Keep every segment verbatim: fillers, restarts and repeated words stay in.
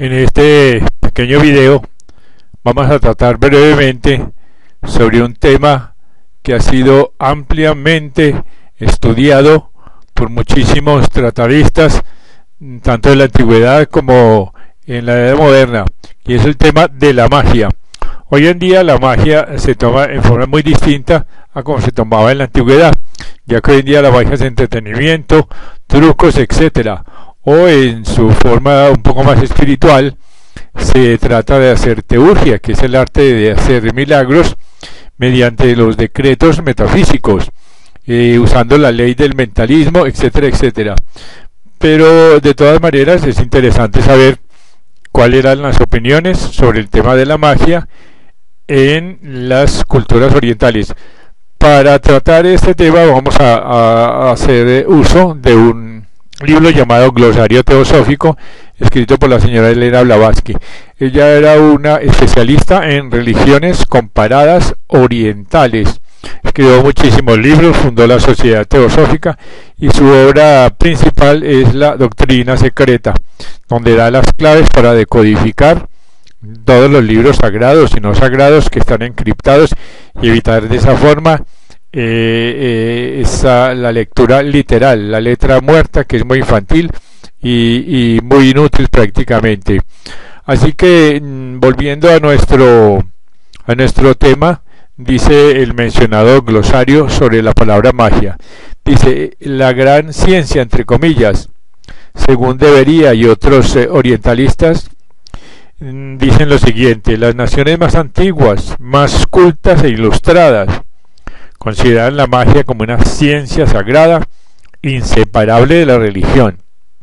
En este pequeño video vamos a tratar brevemente sobre un tema que ha sido ampliamente estudiado por muchísimos tratadistas, tanto en la antigüedad como en la edad moderna, y es el tema de la magia. Hoy en día la magia se toma en forma muy distinta a como se tomaba en la antigüedad, ya que hoy en día la magia es entretenimiento, trucos, etcétera, o en su forma un poco más espiritual se trata de hacer teurgia, que es el arte de hacer milagros mediante los decretos metafísicos, eh, usando la ley del mentalismo, etcétera, etcétera. Pero de todas maneras es interesante saber cuáles eran las opiniones sobre el tema de la magia en las culturas orientales. Para tratar este tema vamos a, a hacer uso de un libro llamado Glosario Teosófico, escrito por la señora Elena Blavatsky. Ella era una especialista en religiones comparadas orientales. Escribió muchísimos libros, fundó la Sociedad Teosófica y su obra principal es la Doctrina Secreta, donde da las claves para decodificar todos los libros sagrados y no sagrados que están encriptados y evitar de esa forma eh, eh, esa, la lectura literal, la letra muerta, que es muy infantil y, y muy inútil prácticamente. Así que volviendo a nuestro a nuestro tema, dice el mencionado glosario sobre la palabra magia, dice: la gran ciencia, entre comillas, según debería y otros eh, orientalistas dicen lo siguiente: las naciones más antiguas, más cultas e ilustradas consideran la magia como una ciencia sagrada inseparable de la religión.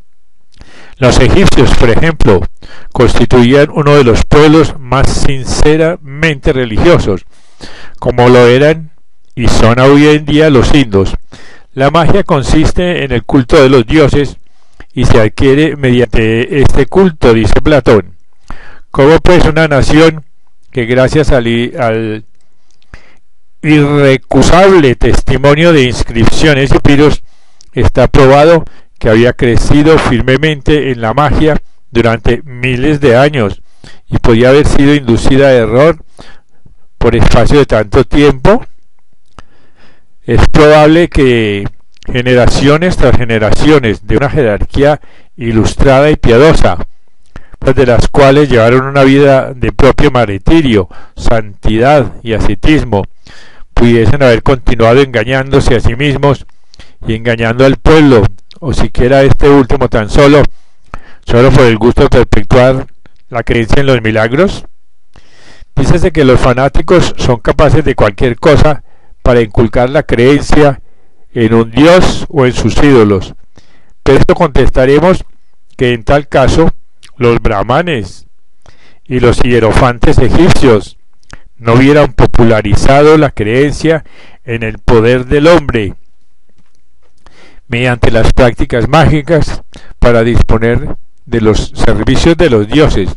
Los egipcios, por ejemplo, constituían uno de los pueblos más sinceramente religiosos, como lo eran y son hoy en día los indios. La magia consiste en el culto de los dioses y se adquiere mediante este culto, dice Platón. ¿Cómo pues una nación que gracias al, al irrecusable testimonio de inscripciones y piros está probado que había crecido firmemente en la magia durante miles de años y podía haber sido inducida a error por espacio de tanto tiempo? Es probable que generaciones tras generaciones de una jerarquía ilustrada y piadosa, de las cuales llevaron una vida de propio martirio, santidad y ascetismo, pudiesen haber continuado engañándose a sí mismos y engañando al pueblo, o siquiera este último tan solo, solo por el gusto de perpetuar la creencia en los milagros. Dícese que los fanáticos son capaces de cualquier cosa para inculcar la creencia en un dios o en sus ídolos, pero esto contestaremos que en tal caso los brahmanes y los hierofantes egipcios no hubieran popularizado la creencia en el poder del hombre mediante las prácticas mágicas para disponer de los servicios de los dioses,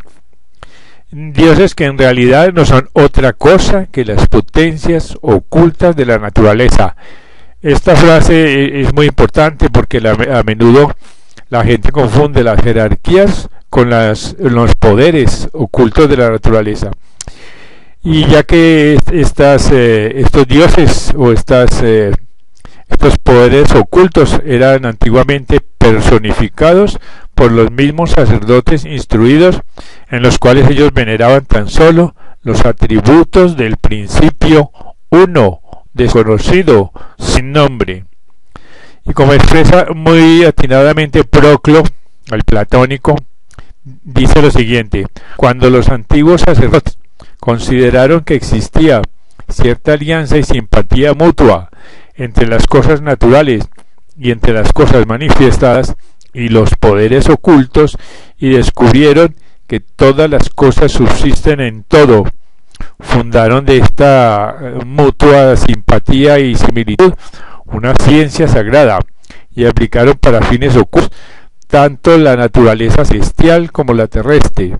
dioses que en realidad no son otra cosa que las potencias ocultas de la naturaleza. Esta frase es muy importante porque la, a menudo la gente confunde las jerarquías con las, los poderes ocultos de la naturaleza. Y ya que estas, eh, estos dioses o estas, eh, estos poderes ocultos eran antiguamente personificados por los mismos sacerdotes instruidos, en los cuales ellos veneraban tan solo los atributos del principio uno, desconocido, sin nombre. Y como expresa muy atinadamente Proclo, el platónico, dice lo siguiente: cuando los antiguos sacerdotes consideraron que existía cierta alianza y simpatía mutua entre las cosas naturales y entre las cosas manifiestadas y los poderes ocultos, y descubrieron que todas las cosas subsisten en todo, fundaron de esta mutua simpatía y similitud una ciencia sagrada y aplicaron para fines ocultos tanto la naturaleza celestial como la terrestre,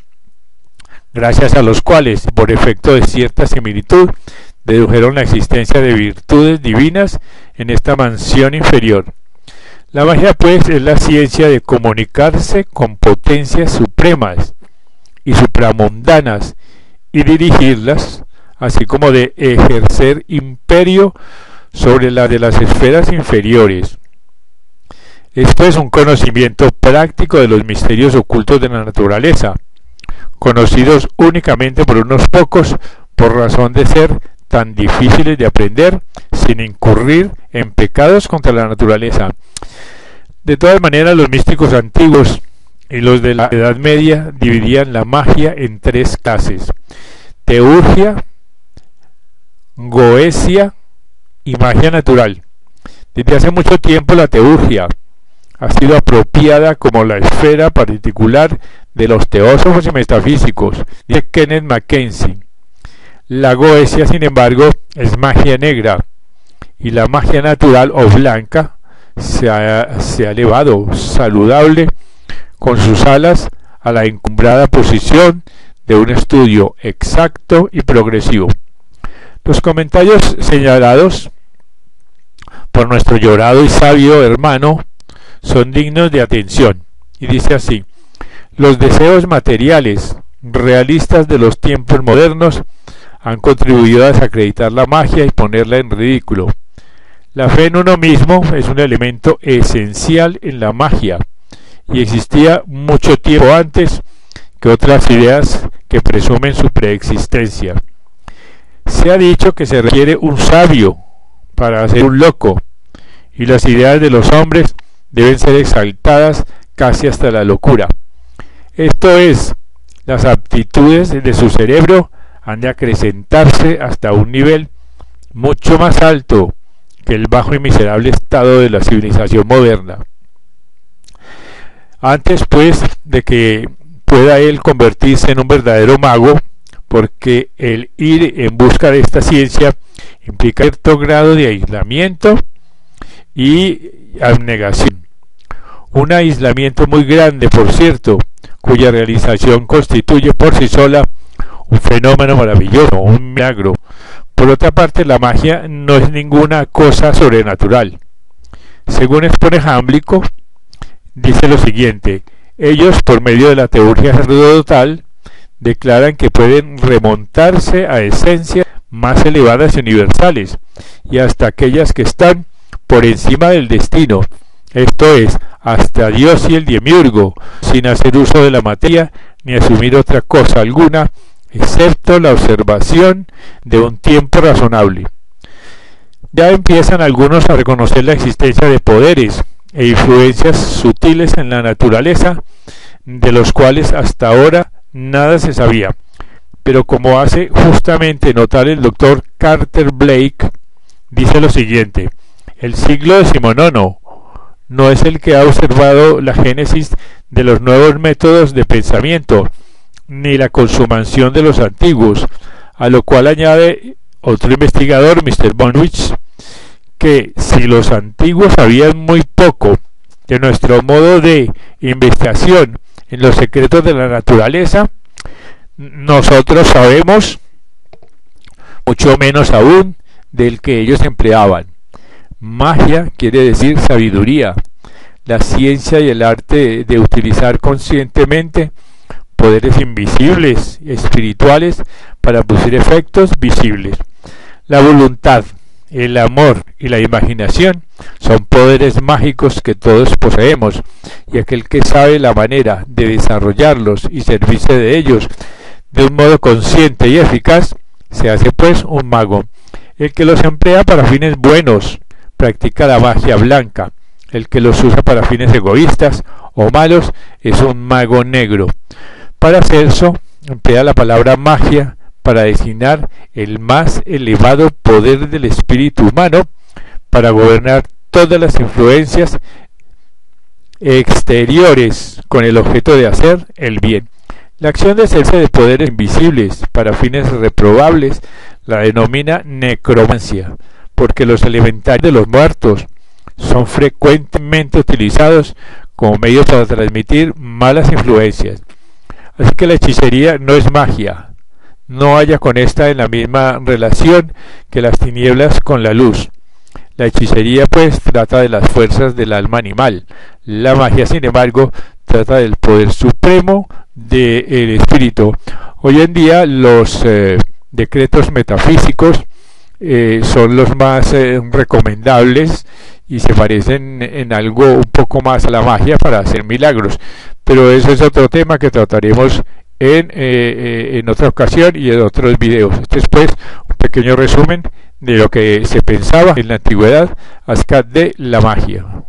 gracias a los cuales, por efecto de cierta similitud, dedujeron la existencia de virtudes divinas en esta mansión inferior. La magia, pues, es la ciencia de comunicarse con potencias supremas y supramundanas y dirigirlas, así como de ejercer imperio sobre la de las esferas inferiores. Esto es un conocimiento práctico de los misterios ocultos de la naturaleza, conocidos únicamente por unos pocos por razón de ser tan difíciles de aprender sin incurrir en pecados contra la naturaleza. De todas maneras, los místicos antiguos y los de la Edad Media dividían la magia en tres clases: teurgia, goesia y magia natural. Desde hace mucho tiempo la teurgia ha sido apropiada como la esfera particular de los teósofos y metafísicos, dice Kenneth Mackenzie. La goesia, sin embargo, es magia negra, y la magia natural o blanca se ha, se ha elevado, saludable, con sus alas a la encumbrada posición de un estudio exacto y progresivo. Los comentarios señalados por nuestro llorado y sabio hermano son dignos de atención, y dice así: los deseos materiales realistas de los tiempos modernos han contribuido a desacreditar la magia y ponerla en ridículo. La fe en uno mismo es un elemento esencial en la magia, y existía mucho tiempo antes que otras ideas que presumen su preexistencia. Se ha dicho que se requiere un sabio para hacer un loco, y las ideas de los hombres deben ser exaltadas casi hasta la locura. Esto es, las aptitudes de su cerebro han de acrecentarse hasta un nivel mucho más alto que el bajo y miserable estado de la civilización moderna. Antes, pues, de que pueda él convertirse en un verdadero mago, porque el ir en busca de esta ciencia implica cierto grado de aislamiento y abnegación. Un aislamiento muy grande, por cierto, cuya realización constituye por sí sola un fenómeno maravilloso, un milagro. Por otra parte, la magia no es ninguna cosa sobrenatural. Según expone Jámblico, dice lo siguiente: ellos, por medio de la teurgia sacerdotal, declaran que pueden remontarse a esencias más elevadas y universales, y hasta aquellas que están por encima del destino, esto es, hasta Dios y el demiurgo, sin hacer uso de la materia ni asumir otra cosa alguna, excepto la observación de un tiempo razonable. Ya empiezan algunos a reconocer la existencia de poderes e influencias sutiles en la naturaleza, de los cuales hasta ahora nada se sabía. Pero como hace justamente notar el doctor Carter Blake, dice lo siguiente: el siglo decimonono no es el que ha observado la génesis de los nuevos métodos de pensamiento, ni la consumación de los antiguos, a lo cual añade otro investigador, mister Bonwich, que si los antiguos sabían muy poco de nuestro modo de investigación en los secretos de la naturaleza, nosotros sabemos mucho menos aún del que ellos empleaban. Magia quiere decir sabiduría, la ciencia y el arte de utilizar conscientemente poderes invisibles, espirituales, para producir efectos visibles. La voluntad, el amor y la imaginación son poderes mágicos que todos poseemos, y aquel que sabe la manera de desarrollarlos y servirse de ellos de un modo consciente y eficaz, se hace pues un mago. El que los emplea para fines buenos practica la magia blanca. El que los usa para fines egoístas o malos es un mago negro. Paracelso emplea la palabra magia para designar el más elevado poder del espíritu humano para gobernar todas las influencias exteriores con el objeto de hacer el bien. La acción de hacerse de poderes invisibles para fines reprobables la denomina necromancia, porque los elementales de los muertos son frecuentemente utilizados como medios para transmitir malas influencias. Así que la hechicería no es magia, no haya con esta en la misma relación que las tinieblas con la luz. La hechicería pues trata de las fuerzas del alma animal. La magia, sin embargo, trata del poder supremo del espíritu. Hoy en día los eh, decretos metafísicos eh, son los más eh, recomendables y se parecen en algo un poco más a la magia para hacer milagros, pero ese es otro tema que trataremos en, eh, en otra ocasión y en otros videos. Este es pues un pequeño resumen de lo que se pensaba en la antigüedad acerca de la magia.